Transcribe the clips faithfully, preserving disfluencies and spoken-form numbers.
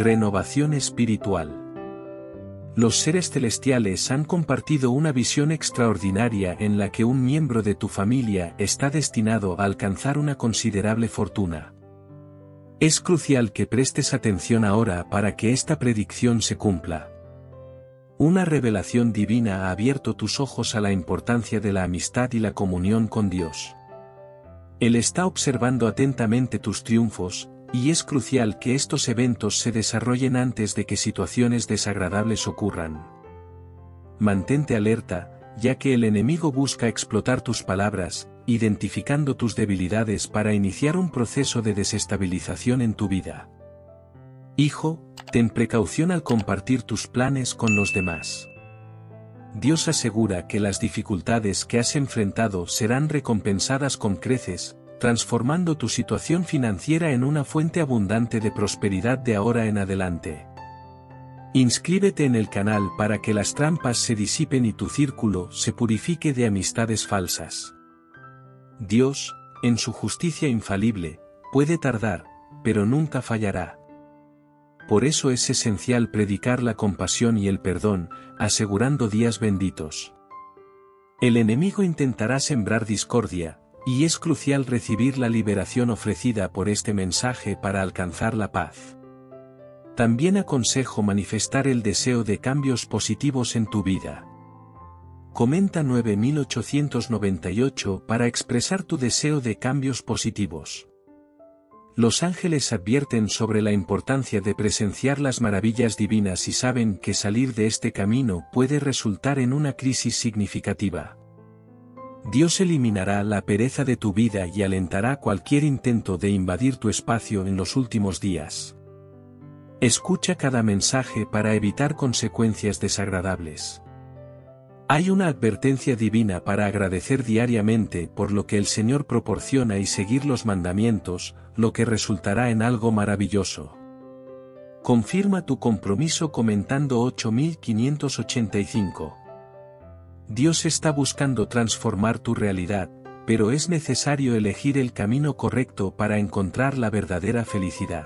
Renovación espiritual. Los seres celestiales han compartido una visión extraordinaria en la que un miembro de tu familia está destinado a alcanzar una considerable fortuna. Es crucial que prestes atención ahora para que esta predicción se cumpla. Una revelación divina ha abierto tus ojos a la importancia de la amistad y la comunión con Dios. Él está observando atentamente tus triunfos, y es crucial que estos eventos se desarrollen antes de que situaciones desagradables ocurran. Mantente alerta, ya que el enemigo busca explotar tus palabras, identificando tus debilidades para iniciar un proceso de desestabilización en tu vida. Hijo, ten precaución al compartir tus planes con los demás. Dios asegura que las dificultades que has enfrentado serán recompensadas con creces, transformando tu situación financiera en una fuente abundante de prosperidad de ahora en adelante. Inscríbete en el canal para que las trampas se disipen y tu círculo se purifique de amistades falsas. Dios, en su justicia infalible, puede tardar, pero nunca fallará. Por eso es esencial predicar la compasión y el perdón, asegurando días benditos. El enemigo intentará sembrar discordia, y es crucial recibir la liberación ofrecida por este mensaje para alcanzar la paz. También aconsejo manifestar el deseo de cambios positivos en tu vida. Comenta nueve mil ochocientos noventa y ocho para expresar tu deseo de cambios positivos. Los ángeles advierten sobre la importancia de presenciar las maravillas divinas y saben que salir de este camino puede resultar en una crisis significativa. Dios eliminará la pereza de tu vida y alentará cualquier intento de invadir tu espacio en los últimos días. Escucha cada mensaje para evitar consecuencias desagradables. Hay una advertencia divina para agradecer diariamente por lo que el Señor proporciona y seguir los mandamientos, lo que resultará en algo maravilloso. Confirma tu compromiso comentando ocho mil quinientos ochenta y cinco. Dios está buscando transformar tu realidad, pero es necesario elegir el camino correcto para encontrar la verdadera felicidad.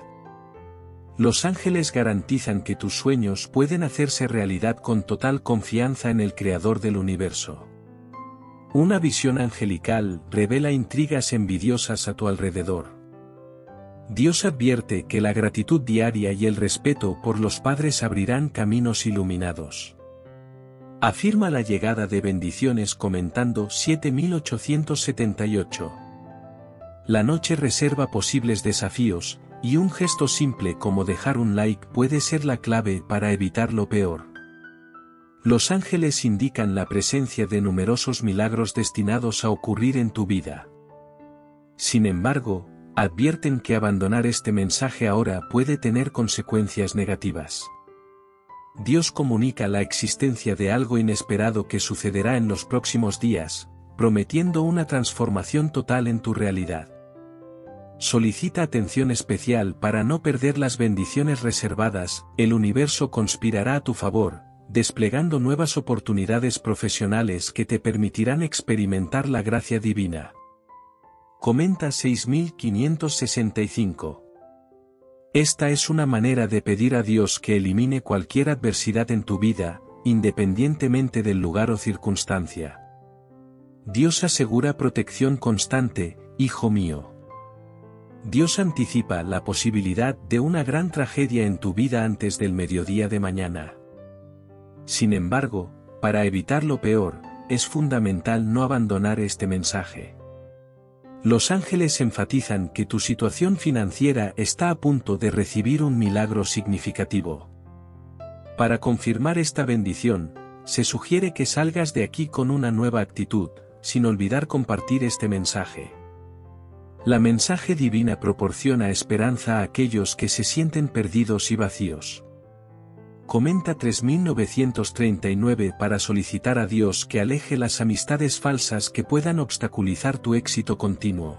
Los ángeles garantizan que tus sueños pueden hacerse realidad con total confianza en el Creador del universo. Una visión angelical revela intrigas envidiosas a tu alrededor. Dios advierte que la gratitud diaria y el respeto por los padres abrirán caminos iluminados. Afirma la llegada de bendiciones comentando siete mil ochocientos setenta y ocho. La noche reserva posibles desafíos, y un gesto simple como dejar un like puede ser la clave para evitar lo peor. Los ángeles indican la presencia de numerosos milagros destinados a ocurrir en tu vida. Sin embargo, advierten que abandonar este mensaje ahora puede tener consecuencias negativas. Dios comunica la existencia de algo inesperado que sucederá en los próximos días, prometiendo una transformación total en tu realidad. Solicita atención especial para no perder las bendiciones reservadas, el universo conspirará a tu favor, desplegando nuevas oportunidades profesionales que te permitirán experimentar la gracia divina. Comenta seis mil quinientos sesenta y cinco. Esta es una manera de pedir a Dios que elimine cualquier adversidad en tu vida, independientemente del lugar o circunstancia. Dios asegura protección constante, hijo mío. Dios anticipa la posibilidad de una gran tragedia en tu vida antes del mediodía de mañana. Sin embargo, para evitar lo peor, es fundamental no abandonar este mensaje. Los ángeles enfatizan que tu situación financiera está a punto de recibir un milagro significativo. Para confirmar esta bendición, se sugiere que salgas de aquí con una nueva actitud, sin olvidar compartir este mensaje. La mensaje divina proporciona esperanza a aquellos que se sienten perdidos y vacíos. Comenta tres mil novecientos treinta y nueve para solicitar a Dios que aleje las amistades falsas que puedan obstaculizar tu éxito continuo.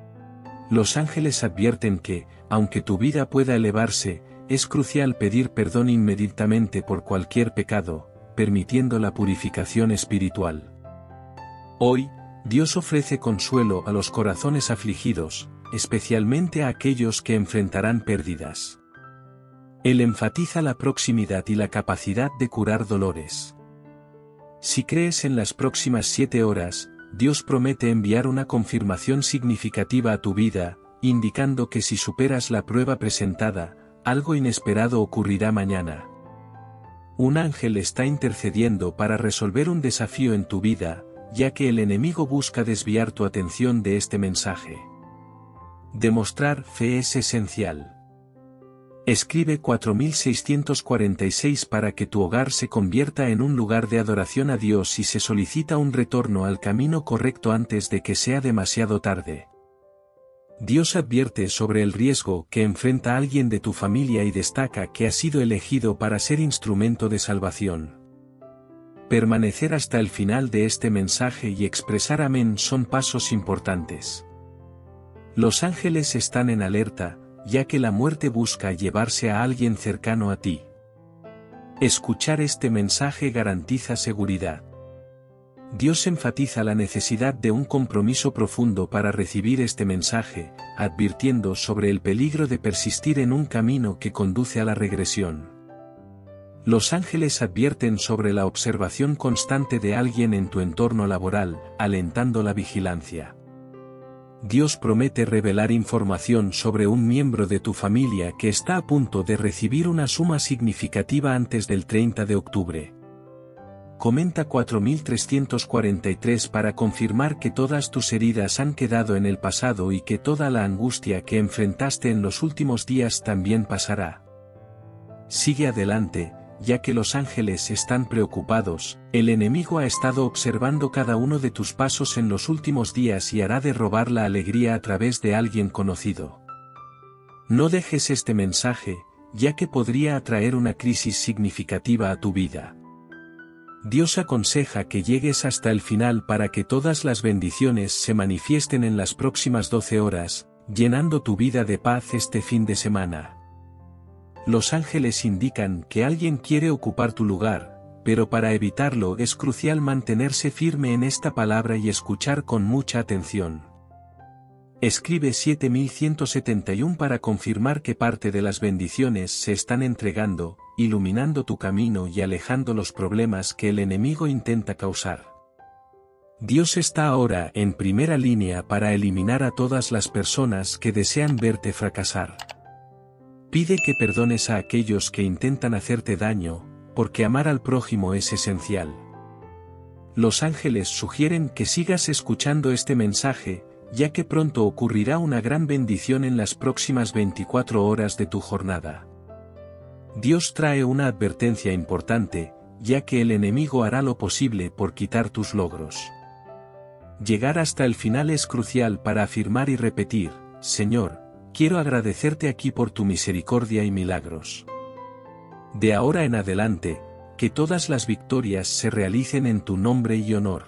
Los ángeles advierten que, aunque tu vida pueda elevarse, es crucial pedir perdón inmediatamente por cualquier pecado, permitiendo la purificación espiritual. Hoy, Dios ofrece consuelo a los corazones afligidos, especialmente a aquellos que enfrentarán pérdidas. Él enfatiza la proximidad y la capacidad de curar dolores. Si crees en las próximas siete horas, Dios promete enviar una confirmación significativa a tu vida, indicando que si superas la prueba presentada, algo inesperado ocurrirá mañana. Un ángel está intercediendo para resolver un desafío en tu vida, ya que el enemigo busca desviar tu atención de este mensaje. Demostrar fe es esencial. Escribe cuatro mil seiscientos cuarenta y seis para que tu hogar se convierta en un lugar de adoración a Dios y se solicita un retorno al camino correcto antes de que sea demasiado tarde. Dios advierte sobre el riesgo que enfrenta alguien de tu familia y destaca que ha sido elegido para ser instrumento de salvación. Permanecer hasta el final de este mensaje y expresar amén son pasos importantes. Los ángeles están en alerta, ya que la muerte busca llevarse a alguien cercano a ti. Escuchar este mensaje garantiza seguridad. Dios enfatiza la necesidad de un compromiso profundo para recibir este mensaje, advirtiendo sobre el peligro de persistir en un camino que conduce a la regresión. Los ángeles advierten sobre la observación constante de alguien en tu entorno laboral, alentando la vigilancia. Dios promete revelar información sobre un miembro de tu familia que está a punto de recibir una suma significativa antes del treinta de octubre. Comenta cuatro mil trescientos cuarenta y tres para confirmar que todas tus heridas han quedado en el pasado y que toda la angustia que enfrentaste en los últimos días también pasará. Sigue adelante, ya que los ángeles están preocupados, el enemigo ha estado observando cada uno de tus pasos en los últimos días y hará de robar la alegría a través de alguien conocido. No dejes este mensaje, ya que podría atraer una crisis significativa a tu vida. Dios aconseja que llegues hasta el final para que todas las bendiciones se manifiesten en las próximas doce horas, llenando tu vida de paz este fin de semana. Los ángeles indican que alguien quiere ocupar tu lugar, pero para evitarlo es crucial mantenerse firme en esta palabra y escuchar con mucha atención. Escribe siete mil ciento setenta y uno para confirmar que parte de las bendiciones se están entregando, iluminando tu camino y alejando los problemas que el enemigo intenta causar. Dios está ahora en primera línea para eliminar a todas las personas que desean verte fracasar. Pide que perdones a aquellos que intentan hacerte daño, porque amar al prójimo es esencial. Los ángeles sugieren que sigas escuchando este mensaje, ya que pronto ocurrirá una gran bendición en las próximas veinticuatro horas de tu jornada. Dios trae una advertencia importante, ya que el enemigo hará lo posible por quitar tus logros. Llegar hasta el final es crucial para afirmar y repetir: Señor, quiero agradecerte aquí por tu misericordia y milagros. De ahora en adelante, que todas las victorias se realicen en tu nombre y honor.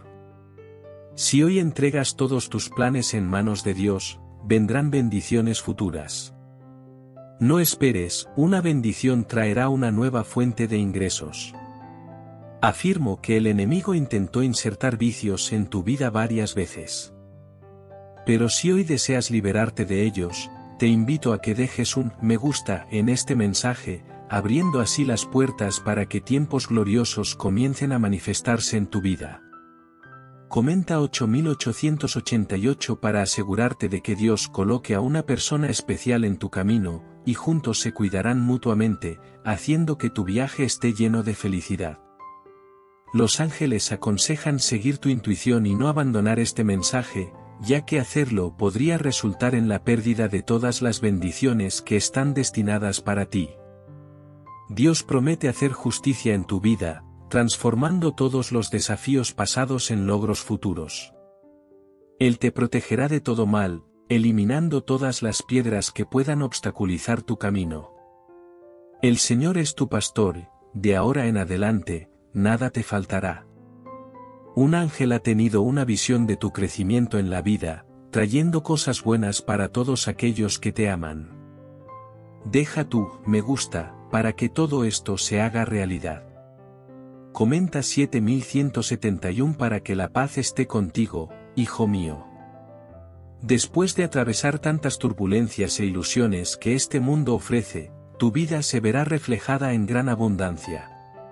Si hoy entregas todos tus planes en manos de Dios, vendrán bendiciones futuras. No esperes, una bendición traerá una nueva fuente de ingresos. Afirmo que el enemigo intentó insertar vicios en tu vida varias veces. Pero si hoy deseas liberarte de ellos, te invito a que dejes un me gusta en este mensaje, abriendo así las puertas para que tiempos gloriosos comiencen a manifestarse en tu vida. Comenta ocho mil ochocientos ochenta y ocho para asegurarte de que Dios coloque a una persona especial en tu camino, y juntos se cuidarán mutuamente, haciendo que tu viaje esté lleno de felicidad. Los ángeles aconsejan seguir tu intuición y no abandonar este mensaje, ya que hacerlo podría resultar en la pérdida de todas las bendiciones que están destinadas para ti. Dios promete hacer justicia en tu vida, transformando todos los desafíos pasados en logros futuros. Él te protegerá de todo mal, eliminando todas las piedras que puedan obstaculizar tu camino. El Señor es tu pastor, de ahora en adelante, nada te faltará. Un ángel ha tenido una visión de tu crecimiento en la vida, trayendo cosas buenas para todos aquellos que te aman. Deja tu me gusta, para que todo esto se haga realidad. Comenta siete mil ciento setenta y uno para que la paz esté contigo, hijo mío. Después de atravesar tantas turbulencias e ilusiones que este mundo ofrece, tu vida se verá reflejada en gran abundancia.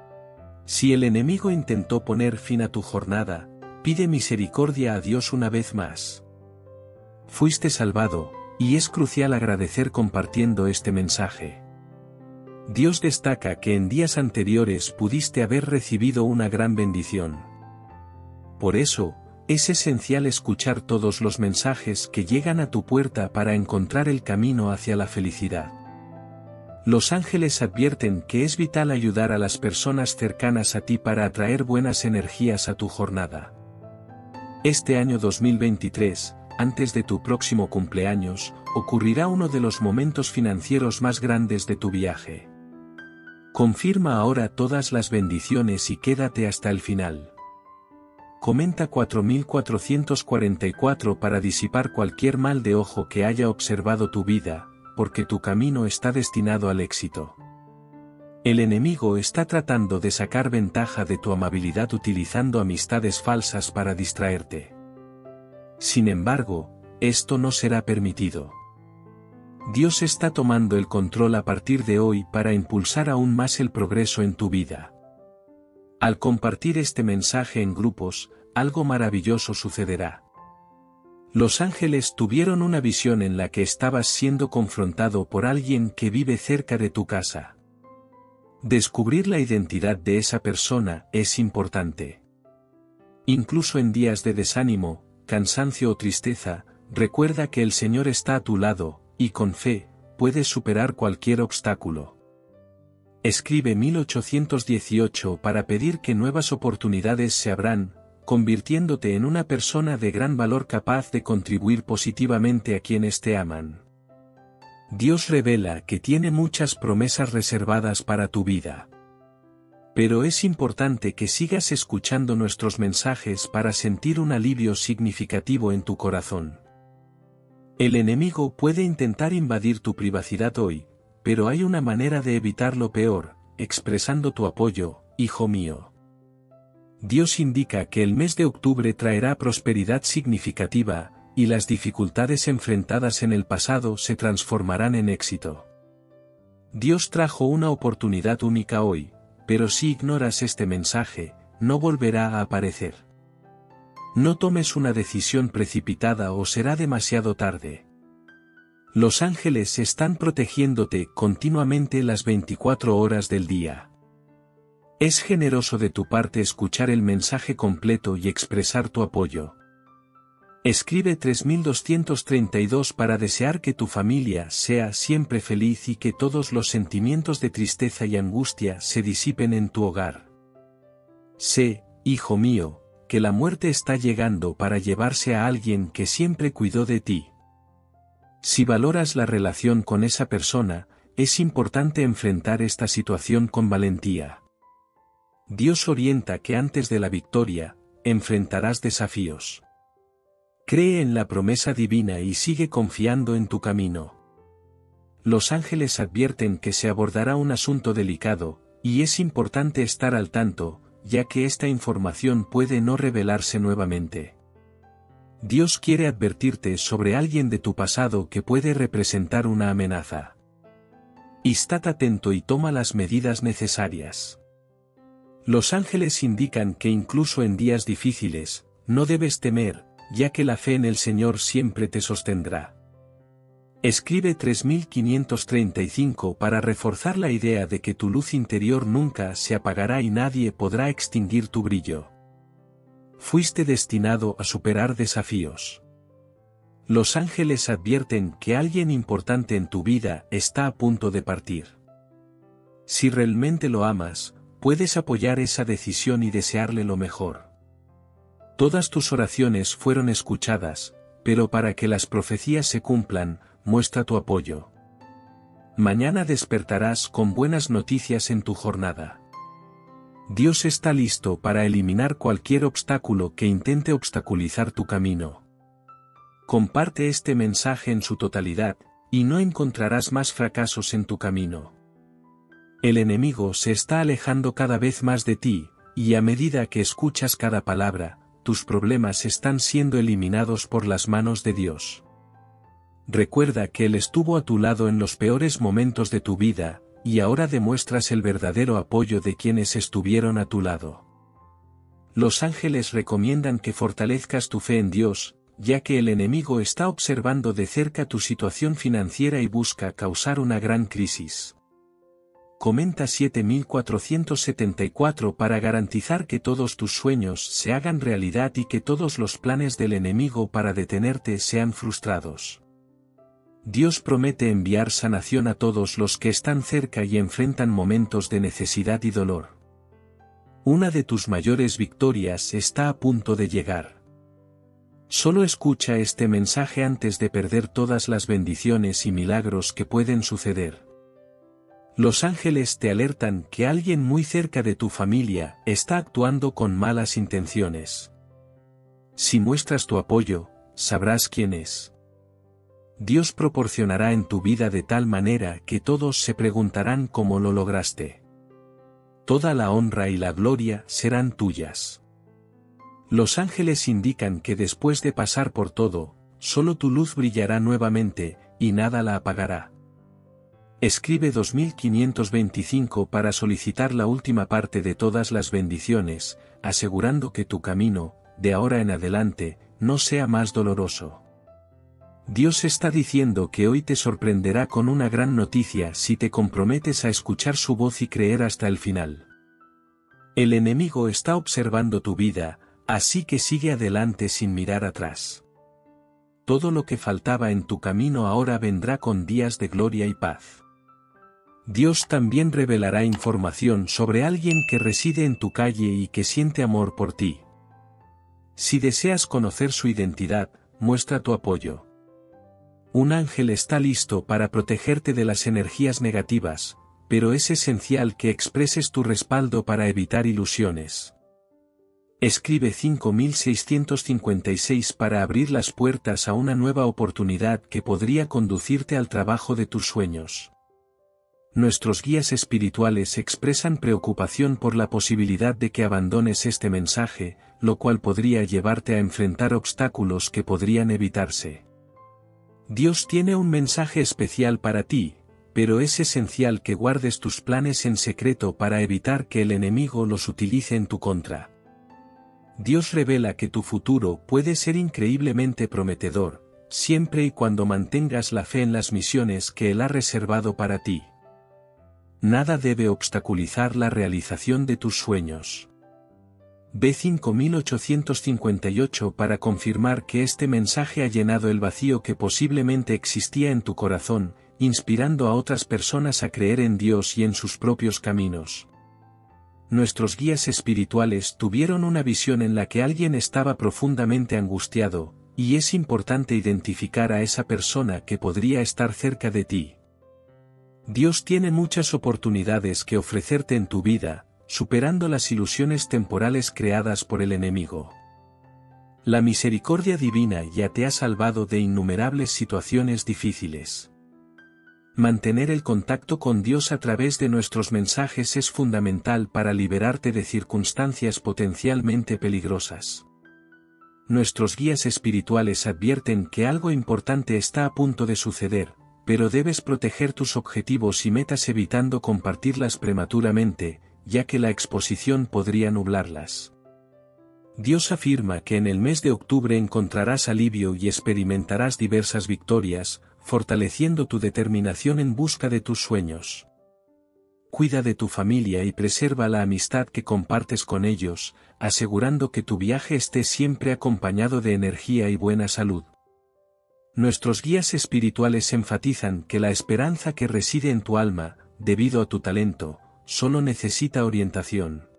Si el enemigo intentó poner fin a tu jornada, pide misericordia a Dios una vez más. Fuiste salvado, y es crucial agradecer compartiendo este mensaje. Dios destaca que en días anteriores pudiste haber recibido una gran bendición. Por eso, es esencial escuchar todos los mensajes que llegan a tu puerta para encontrar el camino hacia la felicidad. Los ángeles advierten que es vital ayudar a las personas cercanas a ti para atraer buenas energías a tu jornada. Este año dos mil veintitrés, antes de tu próximo cumpleaños, ocurrirá uno de los momentos financieros más grandes de tu viaje. Confirma ahora todas las bendiciones y quédate hasta el final. Comenta cuatro mil cuatrocientos cuarenta y cuatro para disipar cualquier mal de ojo que haya observado tu vida, porque tu camino está destinado al éxito. El enemigo está tratando de sacar ventaja de tu amabilidad utilizando amistades falsas para distraerte. Sin embargo, esto no será permitido. Dios está tomando el control a partir de hoy para impulsar aún más el progreso en tu vida. Al compartir este mensaje en grupos, algo maravilloso sucederá. Los ángeles tuvieron una visión en la que estabas siendo confrontado por alguien que vive cerca de tu casa. Descubrir la identidad de esa persona es importante. Incluso en días de desánimo, cansancio o tristeza, recuerda que el Señor está a tu lado, y con fe, puedes superar cualquier obstáculo. Escribe mil ochocientos dieciocho para pedir que nuevas oportunidades se abran, convirtiéndote en una persona de gran valor capaz de contribuir positivamente a quienes te aman. Dios revela que tiene muchas promesas reservadas para tu vida. Pero es importante que sigas escuchando nuestros mensajes para sentir un alivio significativo en tu corazón. El enemigo puede intentar invadir tu privacidad hoy, pero hay una manera de evitarlo peor, expresando tu apoyo, hijo mío. Dios indica que el mes de octubre traerá prosperidad significativa, y las dificultades enfrentadas en el pasado se transformarán en éxito. Dios trajo una oportunidad única hoy, pero si ignoras este mensaje, no volverá a aparecer. No tomes una decisión precipitada o será demasiado tarde. Los ángeles están protegiéndote continuamente las veinticuatro horas del día. Es generoso de tu parte escuchar el mensaje completo y expresar tu apoyo. Escribe tres mil doscientos treinta y dos para desear que tu familia sea siempre feliz y que todos los sentimientos de tristeza y angustia se disipen en tu hogar. Sé, hijo mío, que la muerte está llegando para llevarse a alguien que siempre cuidó de ti. Si valoras la relación con esa persona, es importante enfrentar esta situación con valentía. Dios orienta que antes de la victoria, enfrentarás desafíos. Cree en la promesa divina y sigue confiando en tu camino. Los ángeles advierten que se abordará un asunto delicado, y es importante estar al tanto, ya que esta información puede no revelarse nuevamente. Dios quiere advertirte sobre alguien de tu pasado que puede representar una amenaza. Estate atento y toma las medidas necesarias. Los ángeles indican que incluso en días difíciles, no debes temer, ya que la fe en el Señor siempre te sostendrá. Escribe tres mil quinientos treinta y cinco para reforzar la idea de que tu luz interior nunca se apagará y nadie podrá extinguir tu brillo. Fuiste destinado a superar desafíos. Los ángeles advierten que alguien importante en tu vida está a punto de partir. Si realmente lo amas, puedes apoyar esa decisión y desearle lo mejor. Todas tus oraciones fueron escuchadas, pero para que las profecías se cumplan, muestra tu apoyo. Mañana despertarás con buenas noticias en tu jornada. Dios está listo para eliminar cualquier obstáculo que intente obstaculizar tu camino. Comparte este mensaje en su totalidad, y no encontrarás más fracasos en tu camino. El enemigo se está alejando cada vez más de ti, y a medida que escuchas cada palabra, tus problemas están siendo eliminados por las manos de Dios. Recuerda que Él estuvo a tu lado en los peores momentos de tu vida, y ahora demuestras el verdadero apoyo de quienes estuvieron a tu lado. Los ángeles recomiendan que fortalezcas tu fe en Dios, ya que el enemigo está observando de cerca tu situación financiera y busca causar una gran crisis. Comenta siete mil cuatrocientos setenta y cuatro para garantizar que todos tus sueños se hagan realidad y que todos los planes del enemigo para detenerte sean frustrados. Dios promete enviar sanación a todos los que están cerca y enfrentan momentos de necesidad y dolor. Una de tus mayores victorias está a punto de llegar. Solo escucha este mensaje antes de perder todas las bendiciones y milagros que pueden suceder. Los ángeles te alertan que alguien muy cerca de tu familia está actuando con malas intenciones. Si muestras tu apoyo, sabrás quién es. Dios proporcionará en tu vida de tal manera que todos se preguntarán cómo lo lograste. Toda la honra y la gloria serán tuyas. Los ángeles indican que después de pasar por todo, solo tu luz brillará nuevamente, y nada la apagará. Escribe dos mil quinientos veinticinco para solicitar la última parte de todas las bendiciones, asegurando que tu camino, de ahora en adelante, no sea más doloroso. Dios está diciendo que hoy te sorprenderá con una gran noticia si te comprometes a escuchar su voz y creer hasta el final. El enemigo está observando tu vida, así que sigue adelante sin mirar atrás. Todo lo que faltaba en tu camino ahora vendrá con días de gloria y paz. Dios también revelará información sobre alguien que reside en tu calle y que siente amor por ti. Si deseas conocer su identidad, muestra tu apoyo. Un ángel está listo para protegerte de las energías negativas, pero es esencial que expreses tu respaldo para evitar ilusiones. Escribe cinco mil seiscientos cincuenta y seis para abrir las puertas a una nueva oportunidad que podría conducirte al trabajo de tus sueños. Nuestros guías espirituales expresan preocupación por la posibilidad de que abandones este mensaje, lo cual podría llevarte a enfrentar obstáculos que podrían evitarse. Dios tiene un mensaje especial para ti, pero es esencial que guardes tus planes en secreto para evitar que el enemigo los utilice en tu contra. Dios revela que tu futuro puede ser increíblemente prometedor, siempre y cuando mantengas la fe en las misiones que Él ha reservado para ti. Nada debe obstaculizar la realización de tus sueños. Ve cinco mil ochocientos cincuenta y ocho para confirmar que este mensaje ha llenado el vacío que posiblemente existía en tu corazón, inspirando a otras personas a creer en Dios y en sus propios caminos. Nuestros guías espirituales tuvieron una visión en la que alguien estaba profundamente angustiado, y es importante identificar a esa persona que podría estar cerca de ti. Dios tiene muchas oportunidades que ofrecerte en tu vida, superando las ilusiones temporales creadas por el enemigo. La misericordia divina ya te ha salvado de innumerables situaciones difíciles. Mantener el contacto con Dios a través de nuestros mensajes es fundamental para liberarte de circunstancias potencialmente peligrosas. Nuestros guías espirituales advierten que algo importante está a punto de suceder, pero debes proteger tus objetivos y metas evitando compartirlas prematuramente, ya que la exposición podría nublarlas. Dios afirma que en el mes de octubre encontrarás alivio y experimentarás diversas victorias, fortaleciendo tu determinación en busca de tus sueños. Cuida de tu familia y preserva la amistad que compartes con ellos, asegurando que tu viaje esté siempre acompañado de energía y buena salud. Nuestros guías espirituales enfatizan que la esperanza que reside en tu alma, debido a tu talento, solo necesita orientación.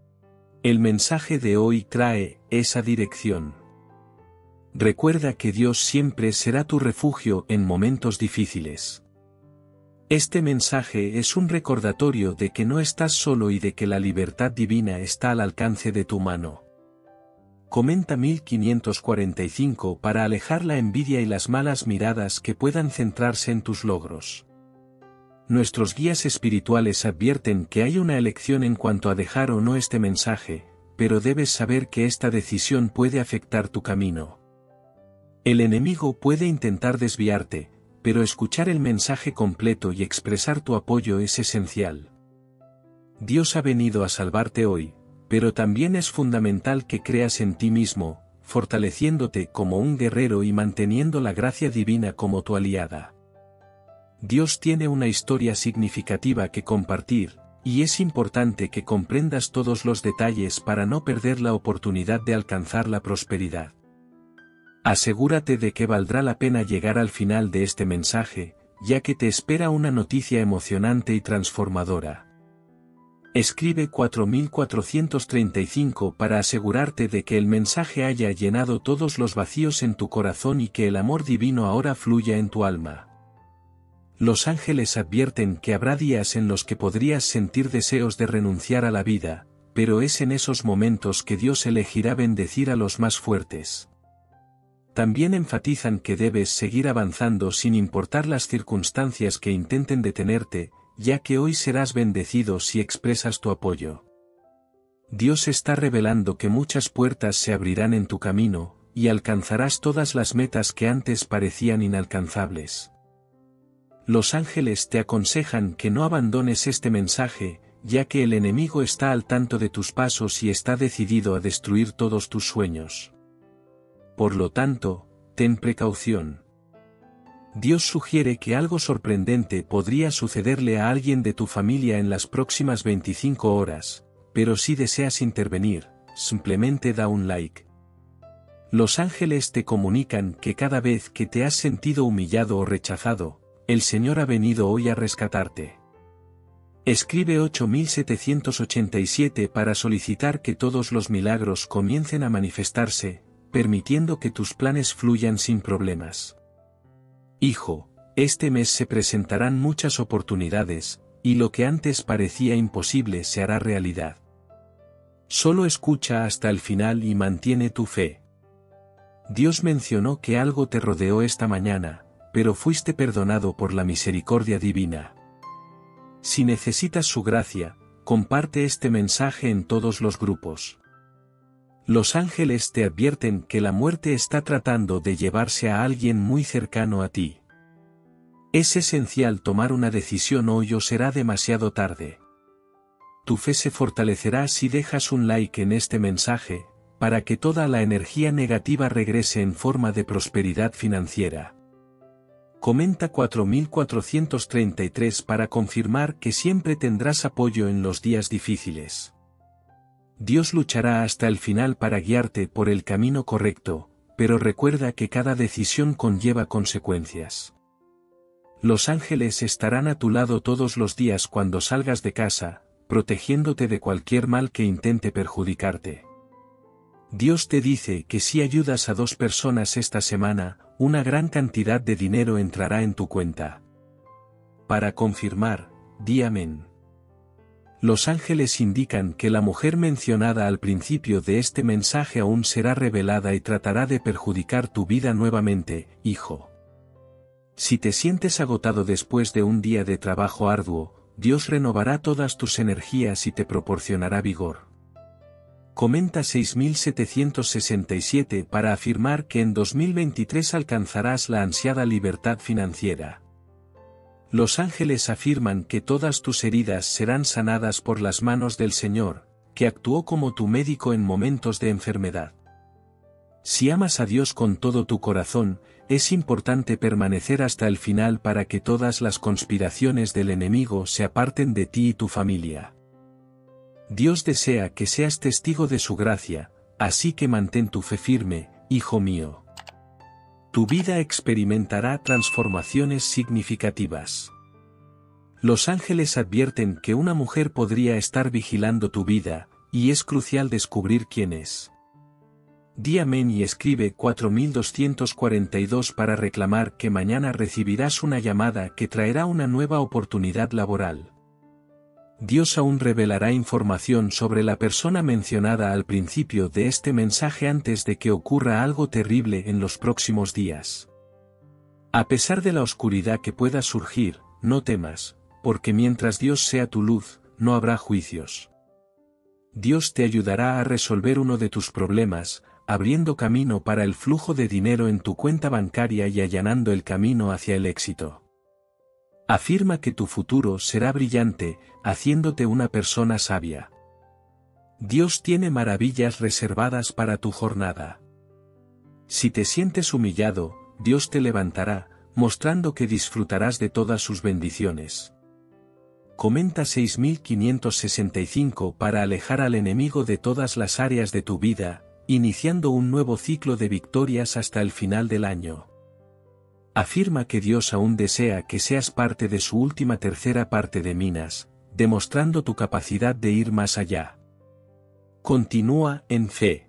El mensaje de hoy trae esa dirección. Recuerda que Dios siempre será tu refugio en momentos difíciles. Este mensaje es un recordatorio de que no estás solo y de que la libertad divina está al alcance de tu mano. Comenta mil quinientos cuarenta y cinco para alejar la envidia y las malas miradas que puedan centrarse en tus logros. Nuestros guías espirituales advierten que hay una elección en cuanto a dejar o no este mensaje, pero debes saber que esta decisión puede afectar tu camino. El enemigo puede intentar desviarte, pero escuchar el mensaje completo y expresar tu apoyo es esencial. Dios ha venido a salvarte hoy, pero también es fundamental que creas en ti mismo, fortaleciéndote como un guerrero y manteniendo la gracia divina como tu aliada. Dios tiene una historia significativa que compartir, y es importante que comprendas todos los detalles para no perder la oportunidad de alcanzar la prosperidad. Asegúrate de que valdrá la pena llegar al final de este mensaje, ya que te espera una noticia emocionante y transformadora. Escribe cuatro mil cuatrocientos treinta y cinco para asegurarte de que el mensaje haya llenado todos los vacíos en tu corazón y que el amor divino ahora fluya en tu alma. Los ángeles advierten que habrá días en los que podrías sentir deseos de renunciar a la vida, pero es en esos momentos que Dios elegirá bendecir a los más fuertes. También enfatizan que debes seguir avanzando sin importar las circunstancias que intenten detenerte, ya que hoy serás bendecido si expresas tu apoyo. Dios está revelando que muchas puertas se abrirán en tu camino, y alcanzarás todas las metas que antes parecían inalcanzables. Los ángeles te aconsejan que no abandones este mensaje, ya que el enemigo está al tanto de tus pasos y está decidido a destruir todos tus sueños. Por lo tanto, ten precaución. Dios sugiere que algo sorprendente podría sucederle a alguien de tu familia en las próximas veinticinco horas, pero si deseas intervenir, simplemente da un like. Los ángeles te comunican que cada vez que te has sentido humillado o rechazado, el Señor ha venido hoy a rescatarte. Escribe ocho mil setecientos ochenta y siete para solicitar que todos los milagros comiencen a manifestarse, permitiendo que tus planes fluyan sin problemas. Hijo, este mes se presentarán muchas oportunidades, y lo que antes parecía imposible se hará realidad. Solo escucha hasta el final y mantiene tu fe. Dios mencionó que algo te rodeó esta mañana, pero fuiste perdonado por la misericordia divina. Si necesitas su gracia, comparte este mensaje en todos los grupos. Los ángeles te advierten que la muerte está tratando de llevarse a alguien muy cercano a ti. Es esencial tomar una decisión hoy o será demasiado tarde. Tu fe se fortalecerá si dejas un like en este mensaje, para que toda la energía negativa regrese en forma de prosperidad financiera. Comenta cuatro mil cuatrocientos treinta y tres para confirmar que siempre tendrás apoyo en los días difíciles. Dios luchará hasta el final para guiarte por el camino correcto, pero recuerda que cada decisión conlleva consecuencias. Los ángeles estarán a tu lado todos los días cuando salgas de casa, protegiéndote de cualquier mal que intente perjudicarte. Dios te dice que si ayudas a dos personas esta semana, una gran cantidad de dinero entrará en tu cuenta. Para confirmar, di amén. Los ángeles indican que la mujer mencionada al principio de este mensaje aún será revelada y tratará de perjudicar tu vida nuevamente, hijo. Si te sientes agotado después de un día de trabajo arduo, Dios renovará todas tus energías y te proporcionará vigor. Comenta seis mil setecientos sesenta y siete para afirmar que en dos mil veintitrés alcanzarás la ansiada libertad financiera. Los ángeles afirman que todas tus heridas serán sanadas por las manos del Señor, que actuó como tu médico en momentos de enfermedad. Si amas a Dios con todo tu corazón, es importante permanecer hasta el final para que todas las conspiraciones del enemigo se aparten de ti y tu familia. Dios desea que seas testigo de su gracia, así que mantén tu fe firme, hijo mío. Tu vida experimentará transformaciones significativas. Los ángeles advierten que una mujer podría estar vigilando tu vida, y es crucial descubrir quién es. Di amén y escribe cuatro mil doscientos cuarenta y dos para reclamar que mañana recibirás una llamada que traerá una nueva oportunidad laboral. Dios aún revelará información sobre la persona mencionada al principio de este mensaje antes de que ocurra algo terrible en los próximos días. A pesar de la oscuridad que pueda surgir, no temas, porque mientras Dios sea tu luz, no habrá juicios. Dios te ayudará a resolver uno de tus problemas, abriendo camino para el flujo de dinero en tu cuenta bancaria y allanando el camino hacia el éxito. Afirma que tu futuro será brillante, haciéndote una persona sabia. Dios tiene maravillas reservadas para tu jornada. Si te sientes humillado, Dios te levantará, mostrando que disfrutarás de todas sus bendiciones. Comenta seis mil quinientos sesenta y cinco para alejar al enemigo de todas las áreas de tu vida, iniciando un nuevo ciclo de victorias hasta el final del año. Afirma que Dios aún desea que seas parte de su última tercera parte de minas, demostrando tu capacidad de ir más allá. Continúa en fe.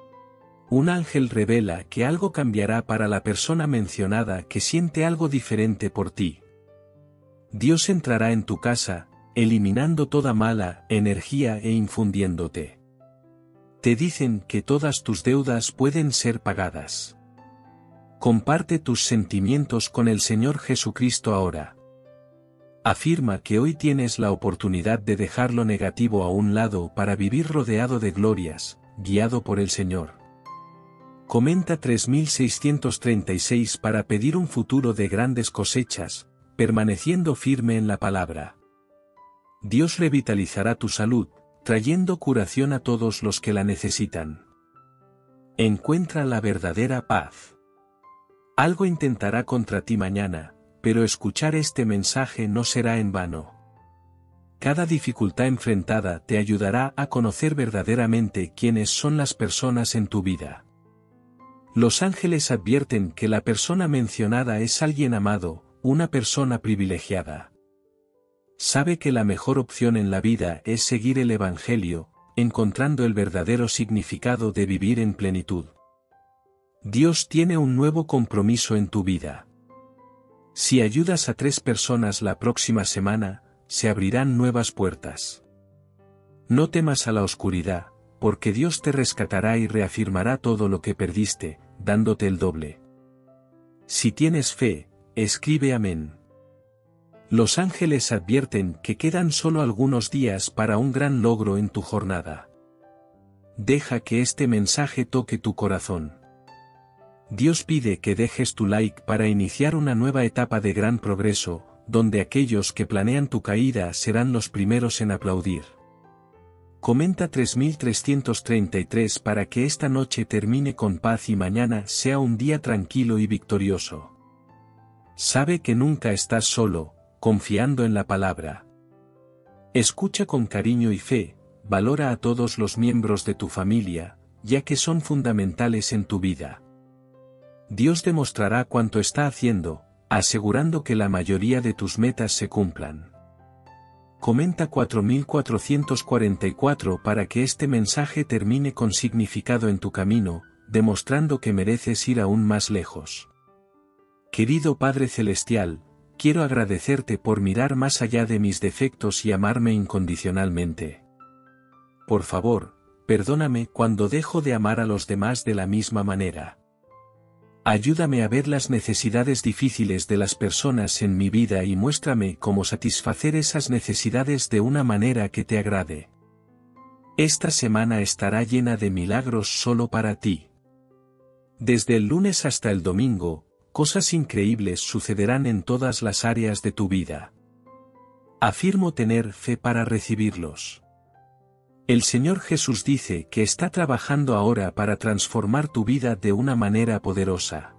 Un ángel revela que algo cambiará para la persona mencionada que siente algo diferente por ti. Dios entrará en tu casa, eliminando toda mala energía e infundiéndote. Te dicen que todas tus deudas pueden ser pagadas. Comparte tus sentimientos con el Señor Jesucristo ahora. Afirma que hoy tienes la oportunidad de dejar lo negativo a un lado para vivir rodeado de glorias, guiado por el Señor. Comenta tres mil seiscientos treinta y seis para pedir un futuro de grandes cosechas, permaneciendo firme en la palabra. Dios revitalizará tu salud, trayendo curación a todos los que la necesitan. Encuentra la verdadera paz. Algo intentará contra ti mañana, pero escuchar este mensaje no será en vano. Cada dificultad enfrentada te ayudará a conocer verdaderamente quiénes son las personas en tu vida. Los ángeles advierten que la persona mencionada es alguien amado, una persona privilegiada. Sabe que la mejor opción en la vida es seguir el Evangelio, encontrando el verdadero significado de vivir en plenitud. Dios tiene un nuevo compromiso en tu vida. Si ayudas a tres personas la próxima semana, se abrirán nuevas puertas. No temas a la oscuridad, porque Dios te rescatará y reafirmará todo lo que perdiste, dándote el doble. Si tienes fe, escribe amén. Los ángeles advierten que quedan solo algunos días para un gran logro en tu jornada. Deja que este mensaje toque tu corazón. Dios pide que dejes tu like para iniciar una nueva etapa de gran progreso, donde aquellos que planean tu caída serán los primeros en aplaudir. Comenta tres mil trescientos treinta y tres para que esta noche termine con paz y mañana sea un día tranquilo y victorioso. Sabe que nunca estás solo, confiando en la palabra. Escucha con cariño y fe, valora a todos los miembros de tu familia, ya que son fundamentales en tu vida. Dios demostrará cuánto está haciendo, asegurando que la mayoría de tus metas se cumplan. Comenta cuatro mil cuatrocientos cuarenta y cuatro para que este mensaje termine con significado en tu camino, demostrando que mereces ir aún más lejos. Querido Padre Celestial, quiero agradecerte por mirar más allá de mis defectos y amarme incondicionalmente. Por favor, perdóname cuando dejo de amar a los demás de la misma manera. Ayúdame a ver las necesidades difíciles de las personas en mi vida y muéstrame cómo satisfacer esas necesidades de una manera que te agrade. Esta semana estará llena de milagros solo para ti. Desde el lunes hasta el domingo, cosas increíbles sucederán en todas las áreas de tu vida. Afirmo tener fe para recibirlos. El Señor Jesús dice que está trabajando ahora para transformar tu vida de una manera poderosa.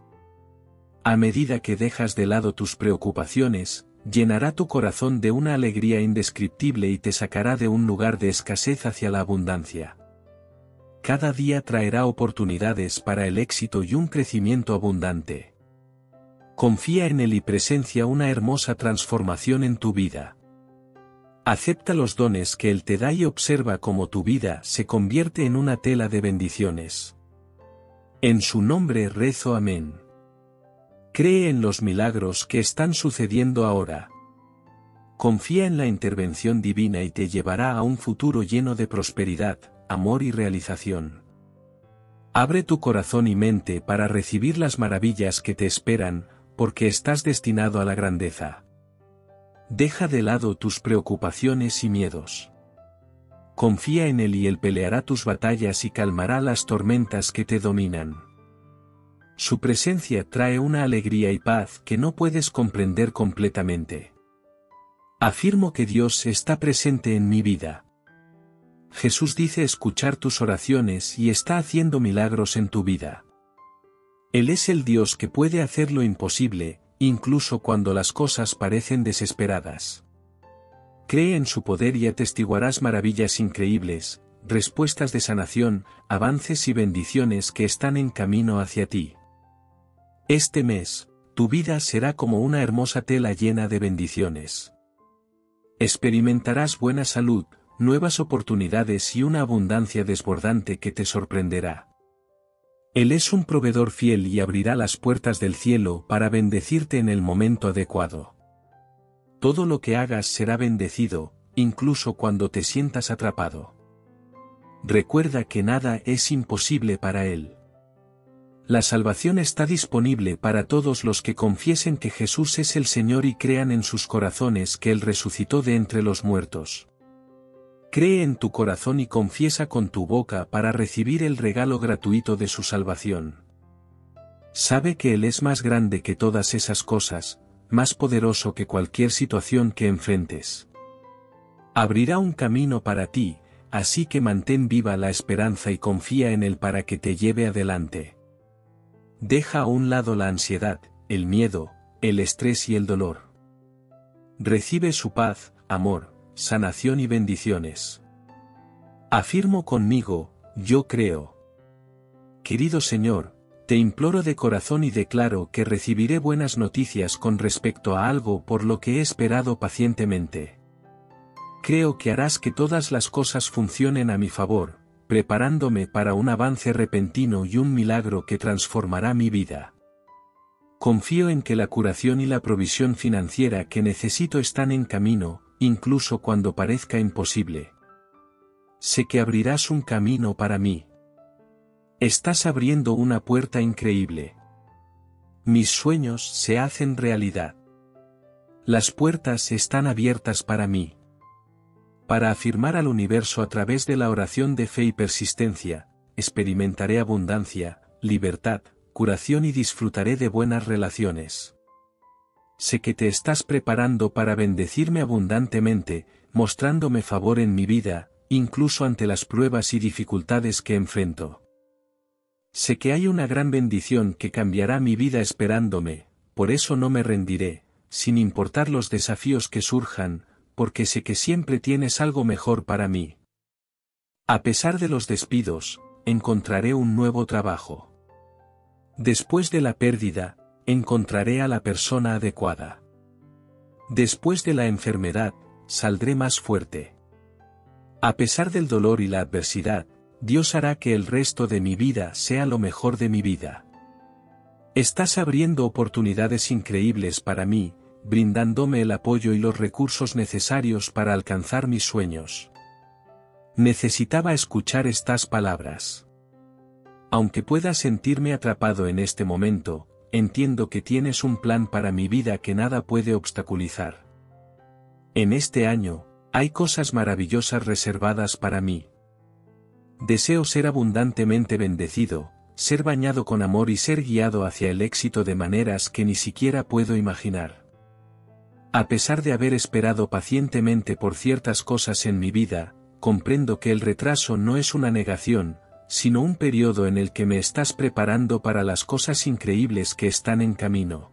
A medida que dejas de lado tus preocupaciones, llenará tu corazón de una alegría indescriptible y te sacará de un lugar de escasez hacia la abundancia. Cada día traerá oportunidades para el éxito y un crecimiento abundante. Confía en Él y presencia una hermosa transformación en tu vida. Acepta los dones que Él te da y observa cómo tu vida se convierte en una tela de bendiciones. En su nombre rezo amén. Cree en los milagros que están sucediendo ahora. Confía en la intervención divina y te llevará a un futuro lleno de prosperidad, amor y realización. Abre tu corazón y mente para recibir las maravillas que te esperan, porque estás destinado a la grandeza. Deja de lado tus preocupaciones y miedos. Confía en Él y Él peleará tus batallas y calmará las tormentas que te dominan. Su presencia trae una alegría y paz que no puedes comprender completamente. Afirmo que Dios está presente en mi vida. Jesús dice escuchar tus oraciones y está haciendo milagros en tu vida. Él es el Dios que puede hacer lo imposible, incluso cuando las cosas parecen desesperadas. Cree en su poder y atestiguarás maravillas increíbles, respuestas de sanación, avances y bendiciones que están en camino hacia ti. Este mes, tu vida será como una hermosa tela llena de bendiciones. Experimentarás buena salud, nuevas oportunidades y una abundancia desbordante que te sorprenderá. Él es un proveedor fiel y abrirá las puertas del cielo para bendecirte en el momento adecuado. Todo lo que hagas será bendecido, incluso cuando te sientas atrapado. Recuerda que nada es imposible para Él. La salvación está disponible para todos los que confiesen que Jesús es el Señor y crean en sus corazones que Él resucitó de entre los muertos. Cree en tu corazón y confiesa con tu boca para recibir el regalo gratuito de su salvación. Sabe que Él es más grande que todas esas cosas, más poderoso que cualquier situación que enfrentes. Abrirá un camino para ti, así que mantén viva la esperanza y confía en Él para que te lleve adelante. Deja a un lado la ansiedad, el miedo, el estrés y el dolor. Recibe su paz, amor, sanación y bendiciones. Afirmo conmigo, yo creo. Querido Señor, te imploro de corazón y declaro que recibiré buenas noticias con respecto a algo por lo que he esperado pacientemente. Creo que harás que todas las cosas funcionen a mi favor, preparándome para un avance repentino y un milagro que transformará mi vida. Confío en que la curación y la provisión financiera que necesito están en camino, incluso cuando parezca imposible. Sé que abrirás un camino para mí. Estás abriendo una puerta increíble. Mis sueños se hacen realidad. Las puertas están abiertas para mí. Para afirmar al universo a través de la oración de fe y persistencia, experimentaré abundancia, libertad, curación y disfrutaré de buenas relaciones. Sé que te estás preparando para bendecirme abundantemente, mostrándome favor en mi vida, incluso ante las pruebas y dificultades que enfrento. Sé que hay una gran bendición que cambiará mi vida esperándome, por eso no me rendiré, sin importar los desafíos que surjan, porque sé que siempre tienes algo mejor para mí. A pesar de los despidos, encontraré un nuevo trabajo. Después de la pérdida, encontraré a la persona adecuada. Después de la enfermedad, saldré más fuerte. A pesar del dolor y la adversidad, Dios hará que el resto de mi vida sea lo mejor de mi vida. Estás abriendo oportunidades increíbles para mí, brindándome el apoyo y los recursos necesarios para alcanzar mis sueños. Necesitaba escuchar estas palabras. Aunque pueda sentirme atrapado en este momento, entiendo que tienes un plan para mi vida que nada puede obstaculizar. En este año, hay cosas maravillosas reservadas para mí. Deseo ser abundantemente bendecido, ser bañado con amor y ser guiado hacia el éxito de maneras que ni siquiera puedo imaginar. A pesar de haber esperado pacientemente por ciertas cosas en mi vida, comprendo que el retraso no es una negación, sino un periodo en el que me estás preparando para las cosas increíbles que están en camino.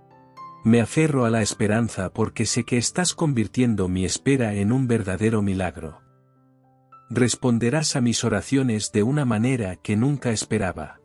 Me aferro a la esperanza porque sé que estás convirtiendo mi espera en un verdadero milagro. Responderás a mis oraciones de una manera que nunca esperaba.